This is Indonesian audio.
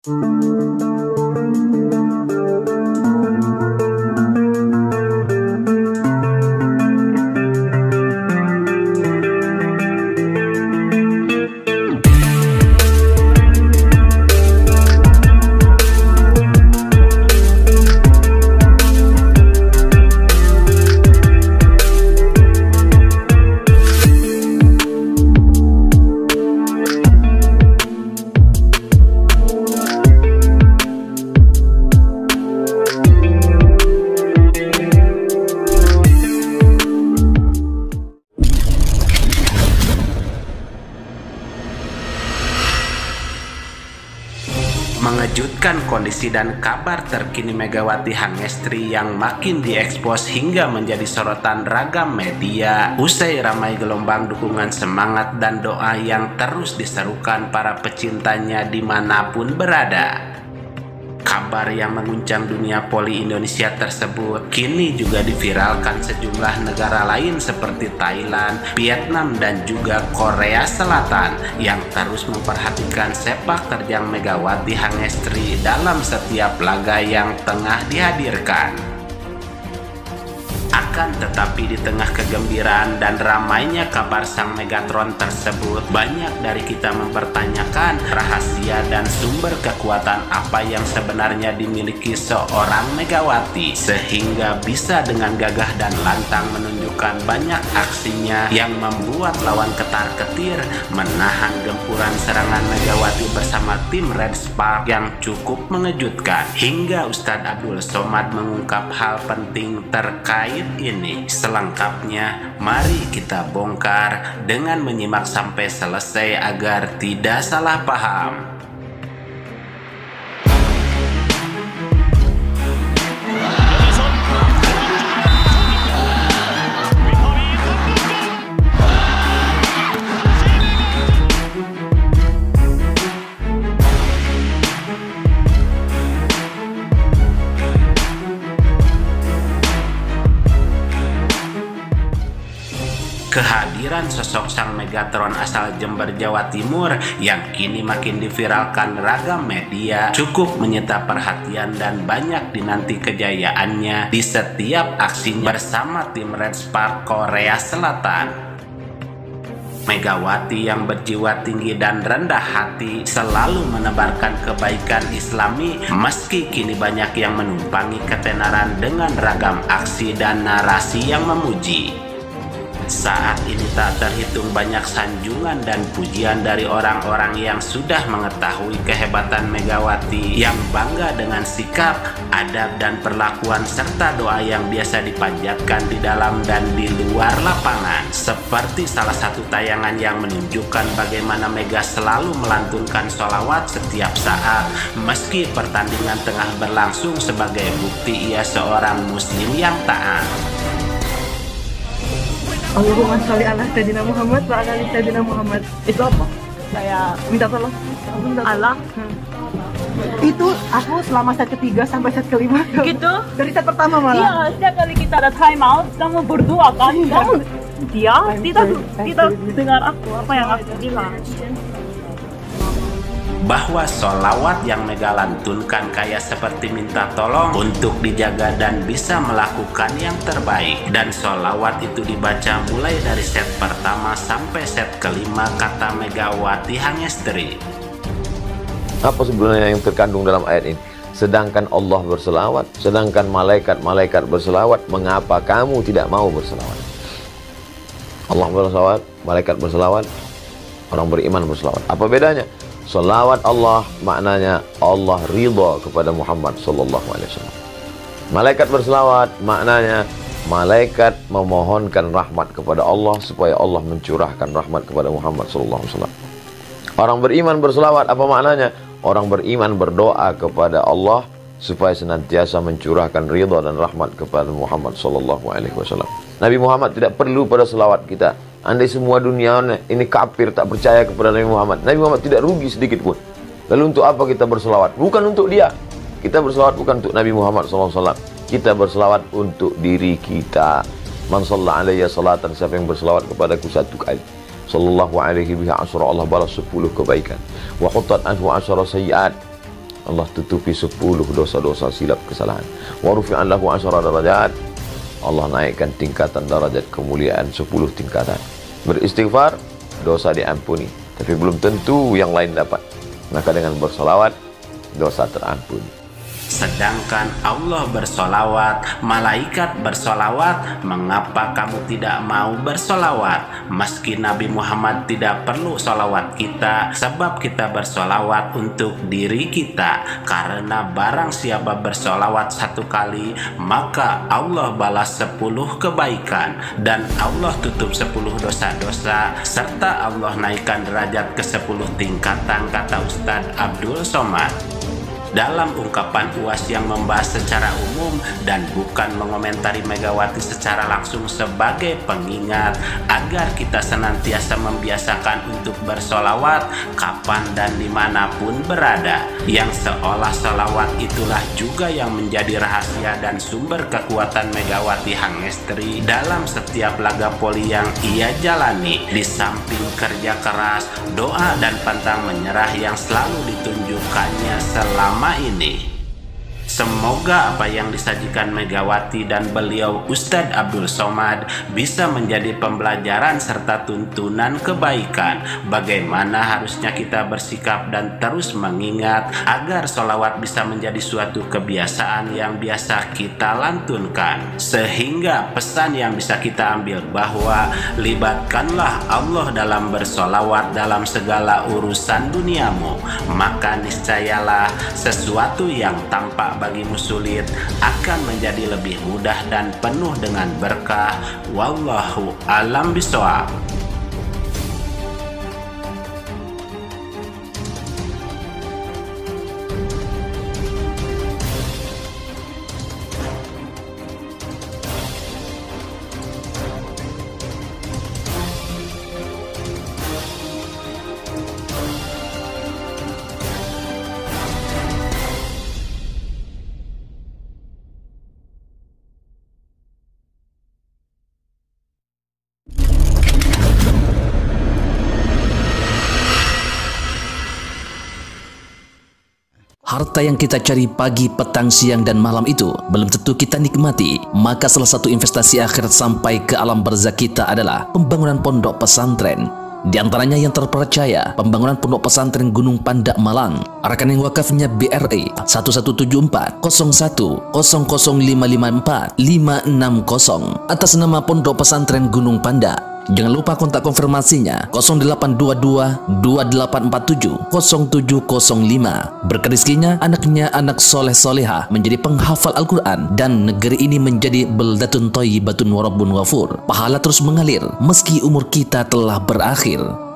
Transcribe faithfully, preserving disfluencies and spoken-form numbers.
Mengejutkan kondisi dan kabar terkini Megawati Hangestri yang makin diekspos hingga menjadi sorotan ragam media. Usai ramai gelombang dukungan semangat dan doa yang terus diserukan para pecintanya dimanapun berada. Kabar yang mengguncang dunia voli Indonesia tersebut kini juga diviralkan sejumlah negara lain seperti Thailand, Vietnam, dan juga Korea Selatan yang terus memperhatikan sepak terjang Megawati Hangestri dalam setiap laga yang tengah dihadirkan. Akan tetapi di tengah kegembiraan dan ramainya kabar sang Megatron tersebut, banyak dari kita mempertanyakan rahasia dan sumber kekuatan apa yang sebenarnya dimiliki seorang Megawati sehingga bisa dengan gagah dan lantang menunjukkan banyak aksinya yang membuat lawan ketar-ketir menahan gempuran serangan Megawati bersama tim Red Spark yang cukup mengejutkan. Hingga Ustadz Abdul Somad mengungkap hal penting terkait ini. Selengkapnya mari kita bongkar dengan menyimak sampai selesai agar tidak salah paham. Kehadiran sosok sang Megatron asal Jember, Jawa Timur yang kini makin diviralkan ragam media cukup menyita perhatian dan banyak dinanti kejayaannya di setiap aksinya bersama tim Red Spark Korea Selatan. Megawati yang berjiwa tinggi dan rendah hati selalu menebarkan kebaikan Islami meski kini banyak yang menumpangi ketenaran dengan ragam aksi dan narasi yang memuji. Saat ini tak terhitung banyak sanjungan dan pujian dari orang-orang yang sudah mengetahui kehebatan Megawati yang bangga dengan sikap, adab, dan perlakuan serta doa yang biasa dipanjatkan di dalam dan di luar lapangan. Seperti salah satu tayangan yang menunjukkan bagaimana Mega selalu melantunkan sholawat setiap saat meski pertandingan tengah berlangsung sebagai bukti ia seorang muslim yang taat. Allahumma sholli ala Sayyidina Muhammad wa ala ali Sayyidina Muhammad. Itu apa? Saya Minta tolong. Minta tolong. Allah. Hmm. Itu aku selama set ketiga sampai set kelima. Gitu? Dari set pertama malah. Iya, setiap kali kita ada time out, kamu berdoa kan? Kamu dia tidak tidak dengar aku apa yang aku bilang. Bahwa sholawat yang Mega lantunkan kayak seperti minta tolong untuk dijaga dan bisa melakukan yang terbaik. Dan sholawat itu dibaca mulai dari set pertama sampai set kelima, kata Megawati Hangestri. Apa sebenarnya yang terkandung dalam ayat ini? Sedangkan Allah berselawat, sedangkan malaikat-malaikat berselawat, mengapa kamu tidak mau berselawat? Allah berselawat, malaikat berselawat, orang beriman berselawat. Apa bedanya? Salawat Allah maknanya Allah ridha kepada Muhammad sallallahu alaihi wasallam. Malaikat berselawat maknanya malaikat memohonkan rahmat kepada Allah supaya Allah mencurahkan rahmat kepada Muhammad sallallahu alaihi wasallam. Orang beriman berselawat apa maknanya? Orang beriman berdoa kepada Allah supaya senantiasa mencurahkan ridha dan rahmat kepada Muhammad sallallahu alaihi wasallam. Nabi Muhammad tidak perlu pada selawat kita. Andai semua dunia ini kafir tak percaya kepada Nabi Muhammad, Nabi Muhammad tidak rugi sedikit pun. Lalu untuk apa kita berselawat? Bukan untuk dia. Kita berselawat bukan untuk Nabi Muhammad sallallahu alaihi wasallam. Kita berselawat untuk diri kita. Man shalla alayya salatan, siapa yang berselawat kepadaku satu kali, sallallahu alaihi biha asyara, Allah balas sepuluh kebaikan. Wa huttat anhu asyara sayyiat, Allah tutupi sepuluh dosa-dosa silap kesalahan. Wa rufi'an lahu asyara darajat. Allah naikkan tingkatan darajat kemuliaan sepuluh tingkatan. Beristighfar, dosa diampuni. Tapi belum tentu yang lain dapat. Maka dengan bersolawat, dosa terampuni. Sedangkan Allah bersolawat, malaikat bersolawat, mengapa kamu tidak mau bersolawat? Meski Nabi Muhammad tidak perlu solawat kita, sebab kita bersolawat untuk diri kita. Karena barang siapa bersolawat satu kali, maka Allah balas sepuluh kebaikan, dan Allah tutup sepuluh dosa-dosa, serta Allah naikkan derajat ke sepuluh tingkatan, kata Ustadz Abdul Somad. Dalam ungkapan U A S yang membahas secara umum dan bukan mengomentari Megawati secara langsung sebagai pengingat agar kita senantiasa membiasakan untuk bersolawat kapan dan dimanapun berada, yang seolah solawat itulah juga yang menjadi rahasia dan sumber kekuatan Megawati Hangestri dalam setiap laga poli yang ia jalani. Di samping kerja keras, doa dan pantang menyerah yang selalu ditunjukkannya selama ini. Semoga apa yang disajikan Megawati dan beliau Ustadz Abdul Somad bisa menjadi pembelajaran serta tuntunan kebaikan bagaimana harusnya kita bersikap dan terus mengingat agar sholawat bisa menjadi suatu kebiasaan yang biasa kita lantunkan, sehingga pesan yang bisa kita ambil bahwa libatkanlah Allah dalam bersolawat dalam segala urusan duniamu, maka niscayalah sesuatu yang tampak bagimu sulit akan menjadi lebih mudah dan penuh dengan berkah. Wallahu a'lam bishawab. Harta yang kita cari pagi, petang, siang, dan malam itu belum tentu kita nikmati. Maka salah satu investasi akhirat sampai ke alam barzakh kita adalah pembangunan pondok pesantren. Di antaranya yang terpercaya, pembangunan pondok pesantren Gunung Pandak Malang. Rekening wakafnya B R I satu satu tujuh empat nol satu nol nol lima lima empat lima enam nol atas nama Pondok Pesantren Gunung Pandak. Jangan lupa kontak konfirmasinya nol delapan dua dua dua delapan empat tujuh nol tujuh nol lima. Berkah rezekinya, anaknya anak soleh solehah menjadi penghafal Al-Quran dan negeri ini menjadi beldatun thayyibatun wa rabbun ghafur. Pahala terus mengalir meski umur kita telah berakhir.